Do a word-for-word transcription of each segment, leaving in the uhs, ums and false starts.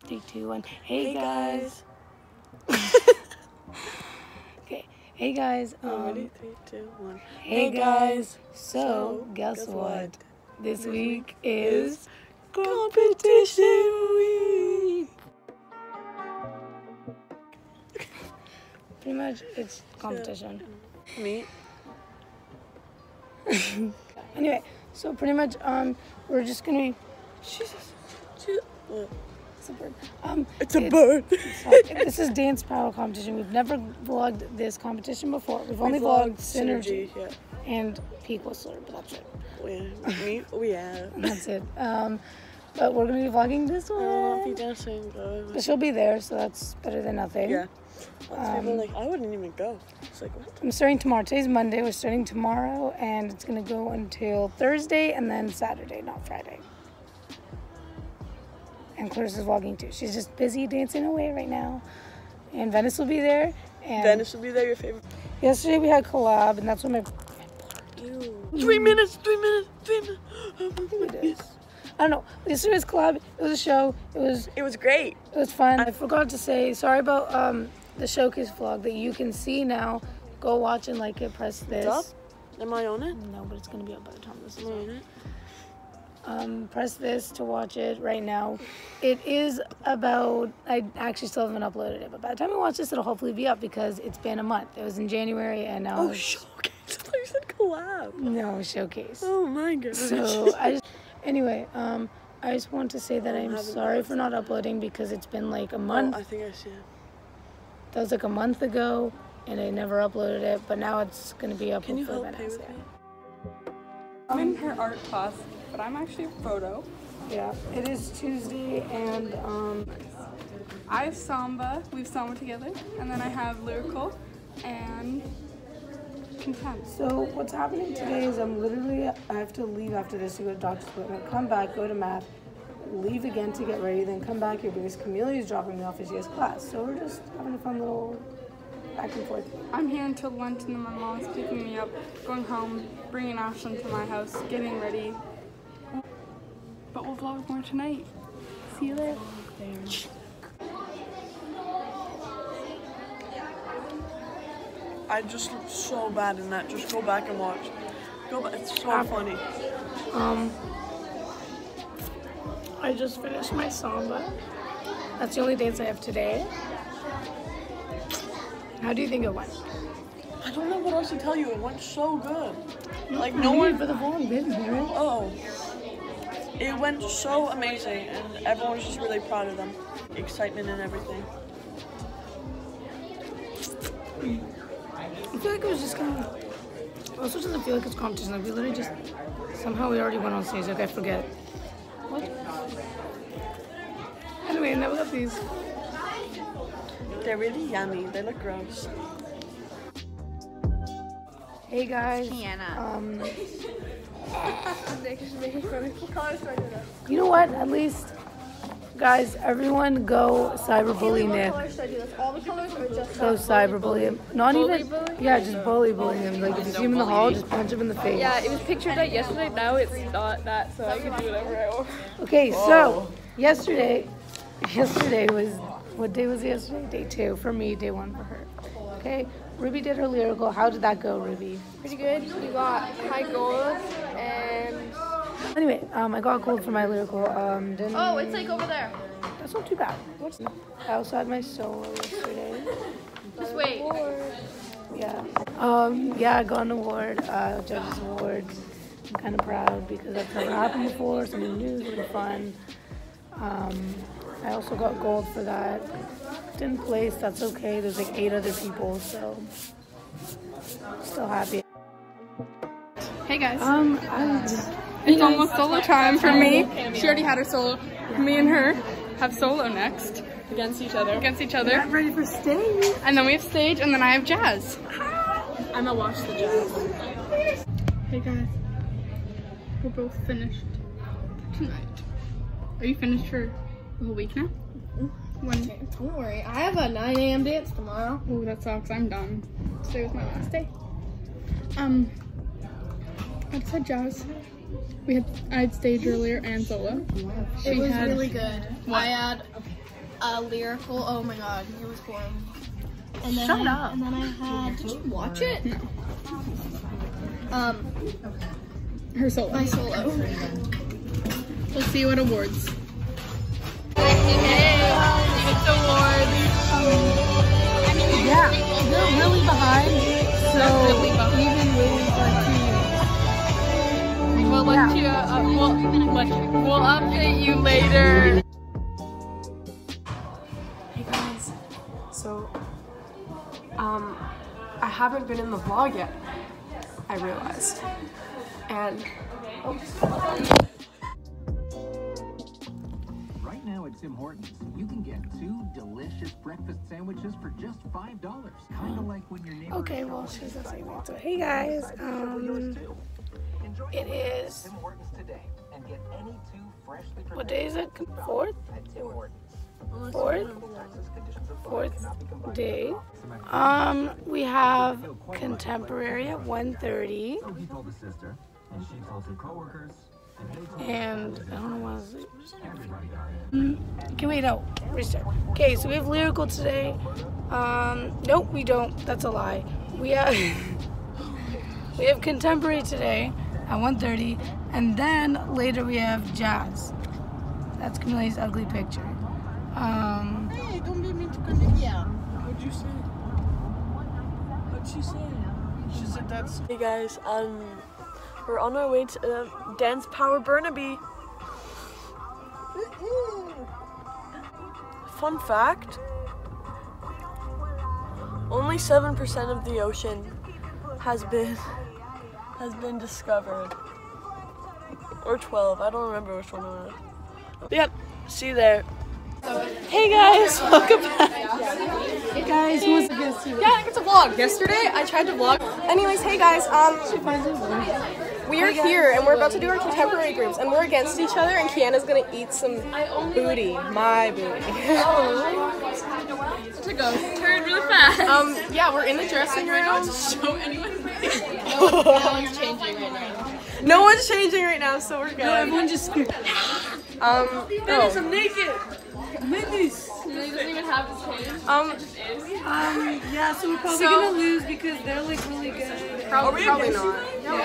Three, two, one. Hey, hey guys. guys. Okay. Hey guys. Um, Ready? Three, two, one. Hey, hey guys. So, so guess, guess what? what? This, this week, week is competition week. Pretty much, it's competition. Yeah. Me. Anyway, so pretty much, um, we're just gonna be. Jesus. What? It's a bird. Um, it's a it's, bird. Sorry, this is dance battle competition. We've never vlogged this competition before. We've only we vlogged, vlogged Synergy, Synergy yeah. and Peak Whistler, but that's it. Oh, yeah. Me? Oh, yeah. That's it. Um, but we're going to be vlogging this one. I won't be dancing, though. But she'll be there, so that's better than nothing. Yeah. Um, people like, I wouldn't even go. It's like, what? I'm starting tomorrow. Today's Monday. We're starting tomorrow, and it's going to go until Thursday and then Saturday, not Friday. And Clarice is vlogging too. She's just busy dancing away right now. And Venice will be there. And Venice will be there, your favorite. Yesterday we had collab, and that's when my... Ew. Three minutes, three minutes, three minutes. It is. I don't know. Yesterday was collab. It was a show. It was... It was great. It was fun. I forgot to say, sorry about um, the showcase vlog that you can see now. Go watch and like it. Press this. It's up? Am I on it? No, but it's going to be up by the time this is Am I on it? Um, press this to watch it right now. It is about, I actually still haven't uploaded it, but by the time we watch this, it'll hopefully be up because it's been a month. It was in January and now Oh, showcase. I thought you said collab. No, showcase. Oh my goodness. So, I just, anyway, um, I just want to say that I'm sorry for not uploading because it's been like a month. Oh, I think I see it. That was like a month ago and I never uploaded it, but now it's going to be up. Can you help pay with me? I'm in her art class, but I'm actually a photo. Yeah, it is Tuesday, and um, I have samba. We have samba together, and then I have lyrical and content. So what's happening today is I'm literally I have to leave after this to go to doctor's appointment. Come back, go to math, leave again to get ready, then come back here because Camelia's dropping me off as she has class. So we're just having a fun little back and forth. I'm here until lunch, and then my mom's picking me up, going home, bringing Ashlyn to my house, getting ready. But we'll vlog more tonight. See you there. I just look so bad in that. Just go back and watch. Go back. It's so After, funny. Um, I just finished my samba. That's the only dance I have today. How do you think it went? I don't know what else to tell you. It went so good. No, like no one for the vlog, didn't hear it. Oh, it went so amazing, and everyone's just really proud of them. The excitement and everything. I feel like it was just kind of. It also doesn't feel like it's competition. Like we literally just somehow we already went on stage. Like I forget. What? Anyway, and then we got these. They're really yummy. They look gross. Hey guys. Hannah. Um, you know what? At least, guys, everyone go cyberbully Nick. All the colors or just go cyberbully him. Not bully even. Bully? Yeah, just bully bully him. Like if you see him in the hall, just punch him in the face. Yeah, it was pictured that yesterday. Now it's not that, so I can do whatever I want. Okay, so yesterday, yesterday was what day was it yesterday? Day two for me. Day one for her. Okay. Ruby did her lyrical. How did that go, Ruby? Pretty good. You got high gold and... Anyway, um, I got gold for my lyrical. Um, didn't... Oh, it's like over there. That's not too bad. I also had my solo yesterday. Just wait. Yeah. Um, yeah, I got an award, uh, Judges Award. I'm kind of proud because that's never happened before. Something new, something fun. Um, I also got gold for that. Didn't place, that's okay. There's like eight other people, so still happy. Hey guys. Um, I, it's almost solo time for me. She already had her solo. Yeah. Me and her have solo next. Against each other. Against each other. I'm ready for stage. And then we have stage, and then I have jazz. I'm gonna watch the jazz. Hey guys. We're both finished tonight. Are you finished for the whole week now? When? Okay, don't worry, I have a nine A M dance tomorrow. Oh, that sucks. I'm done. Today was my last day. Um, I just had jazz. We had I had stage earlier and solo. She it was had, really good. What? I had uh, Lyrical. Oh my god, it was horrible. And then Shut I, up. And then I had. Did you watch it? No. Um, Her solo. my solo. Let's see what awards. Yeah, they're really behind. So really behind. even with like two years. We'll let you. Uh, we'll, let you. We'll update you later. Hey guys, so um, I haven't been in the vlog yet, I realized, and right now at Tim Hortons, you can get two delicious breakfast sandwiches for just five dollars. Kind of like when your neighbor. Okay, well, she's a segment. So, hey guys, um, it is. Tim Hortons today and get any two freshly prepared. What day is it? Fourth? At Tim Hortons. Fourth? Fourth day. Um, we have contemporary at one thirty. So he told his sister, and she told her coworkers, and they told And I don't know what else. everybody got it. Mm, okay, wait, no. Restart. Okay, so we have lyrical today. Um, nope, we don't. That's a lie. We have we have contemporary today at one thirty, and then later we have jazz. That's Camille's ugly picture. Um, Hey, don't be mean to Cornelia. What'd you say? What'd she say? She said that's. Hey guys, um, we're on our way to uh, Dance Power Burnaby. Fun fact: only seven percent of the ocean has been has been discovered, or twelve. I don't remember which one it was. Yep. See you there. Hey guys, welcome back. hey guys, who wants to guess who? yeah, it's a vlog. Yesterday I tried to vlog. Anyways, hey guys, um, we are here and we're about to do our contemporary groups, and we're against each other, and Kiana's gonna eat some booty, my booty. To go. Turn really fast. um, yeah, we're in the dressing room. Show anyone. No one's changing right now. No one's changing right now, so we're good. Everyone just. Um, no. I'm naked. He doesn't even have to change. Um, Um, yeah, so we're probably So- gonna lose because they're like really good. probably, probably not.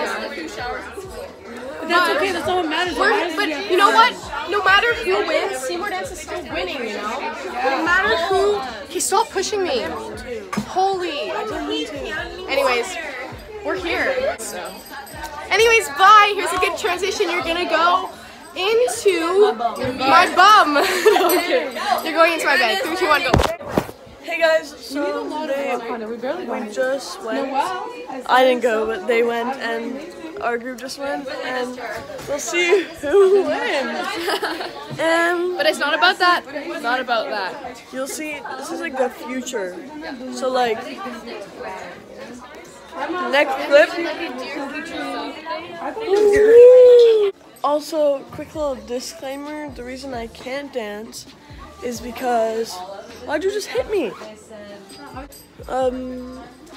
But that's okay, that's all that matters. We're, Why but did you know what? No matter who wins, Seymour Dance is still winning, you know? No matter who. He stopped pushing me. Holy. Anyways, we're here. So. Anyways, bye. Here's a good transition. You're gonna go into my bum. No, I'm kidding. You're going into my bed. Three, two, one, go. Hey guys, so they, we just went. I didn't go, but they went, and our group just went, and we'll see who wins. And But it's not about that. It's not about that. you'll see, this is like the future. So like, next clip. Also, quick little disclaimer, the reason I can't dance is because, why'd you just hit me? Um,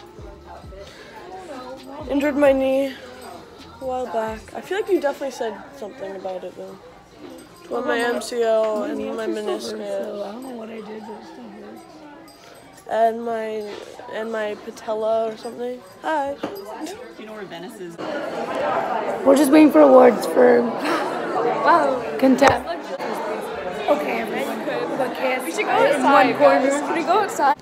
injured my knee a while back. I feel like you definitely said something about it though. Well, my M C L and my So meniscus I don't know what I did, but it still hurts. and my and my patella or something. Hi. We're just waiting for awards for contempt. Okay, everyone. We got K S We should go outside. in one corner. Should we go outside?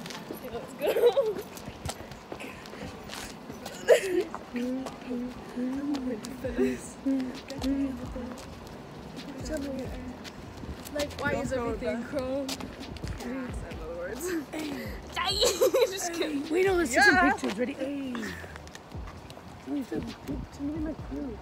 Like, why is everything chrome? In other words. Just kidding. Wait, no, let's take some pictures. Ready? Hey. Wait, so, to me, my crew.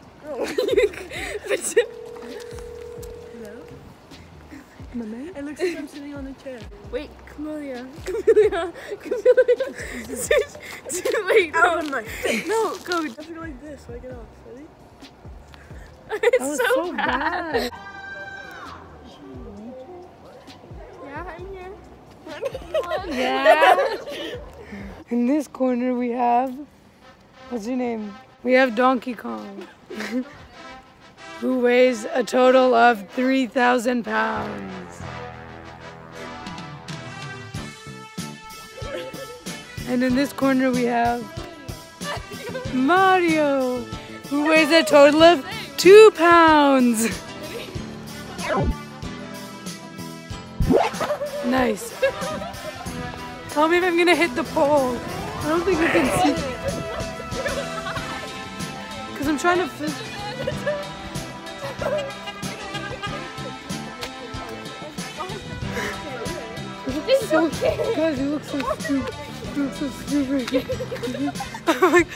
It looks like I'm sitting on a chair. Wait, Camellia. Camellia. Camellia. Wait, no. Out of my face. No, go. I have to go like this so I get off. Ready? It's That was so, so bad. bad. Yeah, I'm here. Yeah. In this corner we have, what's your name? We have Donkey Kong, who weighs a total of three thousand pounds. And in this corner we have Mario, who weighs a total of two pounds. Nice. Tell me if I'm gonna hit the pole. I don't think you can see. Because I'm trying to fit. It's okay. Guys, you look so stupid. You look so stupid. I'm like,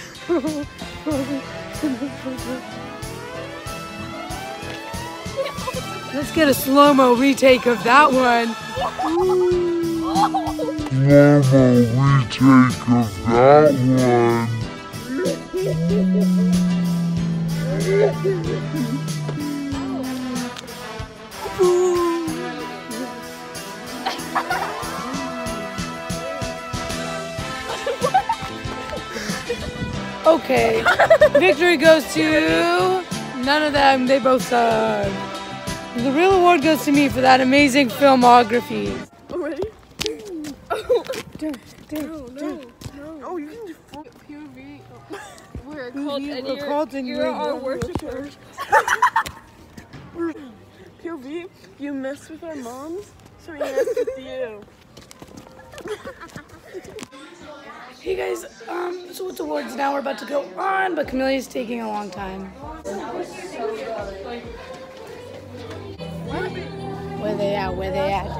let's get a slow-mo retake of that one. Slow-mo retake of that one. Okay, victory goes to none of them. They both suck. The real award goes to me for that amazing filmography. Already? Oh, Dude, dude, no, no, no. Oh, you can just P O V. We're a cult and We're you're, cult and you're you're- our worshippers. P O V, you mess with our moms, so we mess with you. Hey guys, um, so it's awards now. We're about to go on, but Camille's taking a long time. Where they at? Where they at?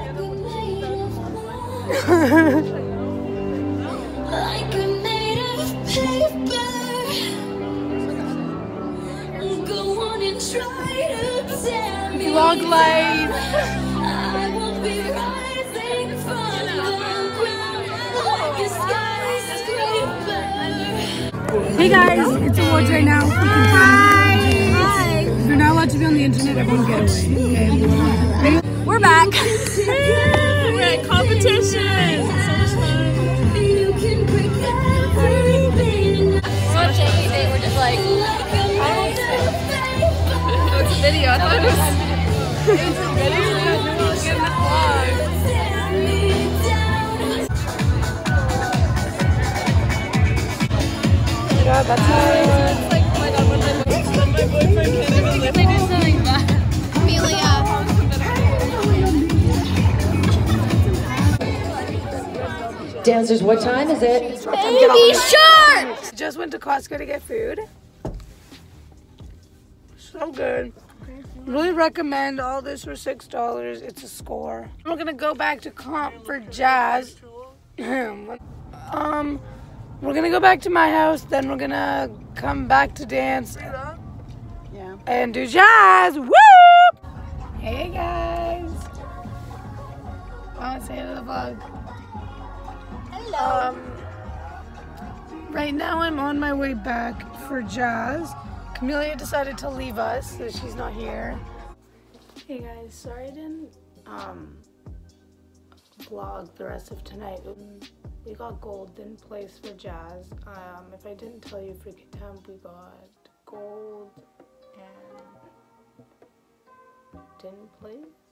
Like I'm made of paper. Go on and try to tell me. Vlog life. I won't be rising from the ground like a skyscraper. Hey guys, it's awards right now. Hi. Hi. You're not allowed to be on the internet. Everyone get away. Okay? We're back. We're at competition. You can break everything. Not saying anything, we're just like, Like I'm made of paper. oh, it's a video. I thought it was. It's a video. We're getting the vlog. Tear me down. Yeah, that's it. It's like, oh my god, when my, when my boyfriend can't even live, I do something bad. Dancers, what time is it? Baby shark! Just went to Costco to get food. So good. Really recommend all this for six dollars. It's a score. We're gonna go back to comp for jazz. um, we're gonna go back to my house. Then we're gonna come back to dance. Yeah. And do jazz. Woo! Hey guys. I want to say hello to the vlog. Um, right now I'm on my way back for jazz. Camelia decided to leave us, so she's not here. Hey guys, sorry I didn't um, vlog the rest of tonight. We got gold, didn't place for jazz. Um, if I didn't tell you for Contempt, we got gold and didn't place.